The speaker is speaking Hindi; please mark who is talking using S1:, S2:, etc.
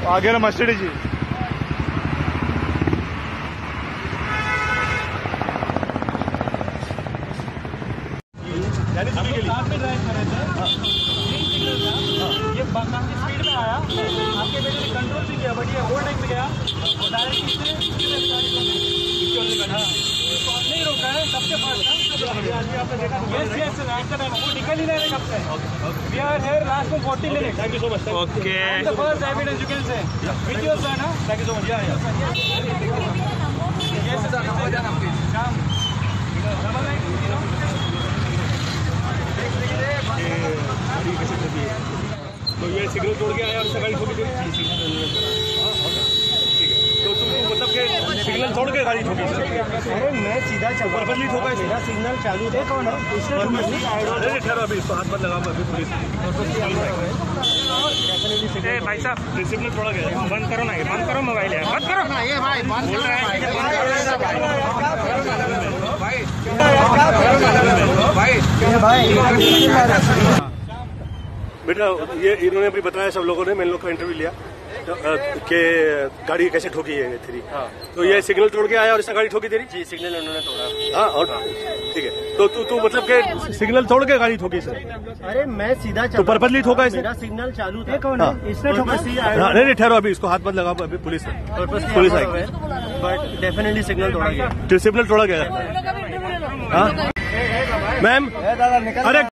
S1: आगे ना मस्टडी जी।
S2: साथ में ड्राइव कर रहे थे, ये काफी स्पीड में आया, आपके बेटे ने कंट्रोल भी किया, बट ये ओवरटेक पे गया और डायरेक्ट नहीं रोका है, सबसे फास्ट है। यस यस, वो निकल ही रहे कब से। वी आर हियर लास्ट में 40 minutes. Thank you so much. Okay, the first evidence you can say with your son. Thank you so much. Yeah yes sir, number जान आपके शाम तो ये सिग्नल तोड़ के आया और इससे गाड़ी ठोकी थी। तो तुम मतलब कि सिग्नल तोड़ के गाड़ी ठोकी?
S3: अरे मैं सीधा चल रहा
S2: पर्पसली ठोका है,
S3: मेरा सिग्नल चालू थे। कौन है?
S2: अरे ठहरो, अभी इसको हाथ मत लगाओ, अभी पुलिस। भाई साहब सिग्नल तोड़ा गया, बंद करो ना, ये बंद करो मोबाइल है, बंद करो ना ये भाई, बंद करो भाई। बेटा ये इन्होंने भी बताया, सब लोगों ने, मैंने लोग का इंटरव्यू लिया कि गाड़ी कैसे ठोकी है थ्री। तो ये सिग्नल तोड़ के आया और इसने गाड़ी ठोकी तेरी?
S3: जी, सिग्नल उन्होंने तोड़ा।
S2: हाँ, और ठीक है। तो तू मतलब कि सिग्नल तोड़ के गाड़ी ठोकी सर?
S3: अरे मैं सीधा चल,
S2: तो पर्पसली ठोका इसने?
S3: मेरा सिग्नल चालू था। कौन है? इसने ठोका।
S2: नहीं ठहरो, अभी इसको हाथ मत लगाओ, अभी पुलिस आएगी।
S3: बट डेफिनेटली सिग्नल तोड़ा गया।
S2: सिग्नल तोड़ा गया। मैम, अरे